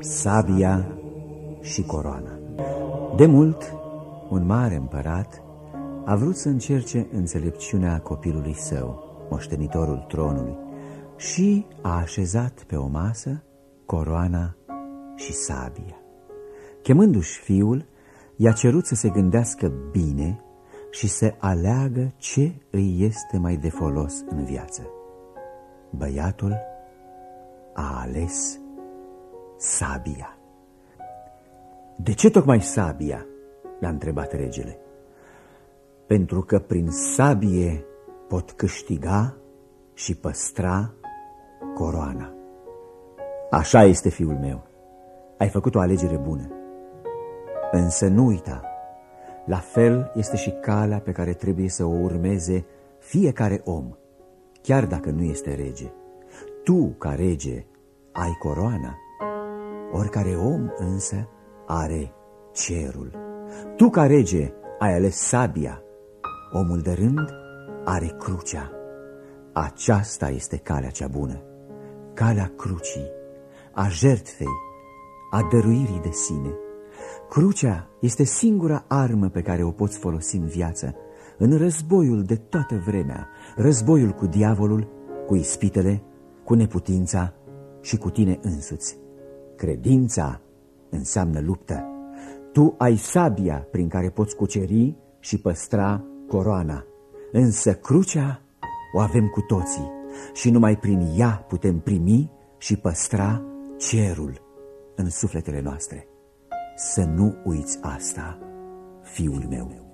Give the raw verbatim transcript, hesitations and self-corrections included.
sabia și coroana. De mult, un mare împărat a vrut să încerce înțelepciunea copilului său, moștenitorul tronului, și a așezat pe o masă coroana și sabia. Chemându-și fiul, i-a cerut să se gândească bine și să aleagă ce îi este mai de folos în viață. Băiatul a ales sabia. "De ce tocmai sabia?" l-a întrebat regele. "Pentru că prin sabie pot câștiga și păstra coroana." "Așa este, fiul meu, ai făcut o alegere bună. Însă nu uita, la fel este și calea pe care trebuie să o urmeze fiecare om, chiar dacă nu este rege. Tu, ca rege, ai coroana, oricare om însă are cerul. Tu, ca rege, ai ales sabia, omul de rând are crucea. Aceasta este calea cea bună, calea crucii, a jertfei, a dăruirii de sine. Crucea este singura armă pe care o poți folosi în viață, în războiul de toată vremea, războiul cu diavolul, cu ispitele, cu neputința și cu tine însuți. Credința înseamnă luptă. Tu ai sabia prin care poți cuceri și păstra coroana, însă crucea o avem cu toții și numai prin ea putem primi și păstra cerul în sufletele noastre. Să nu uiți asta, fiul meu."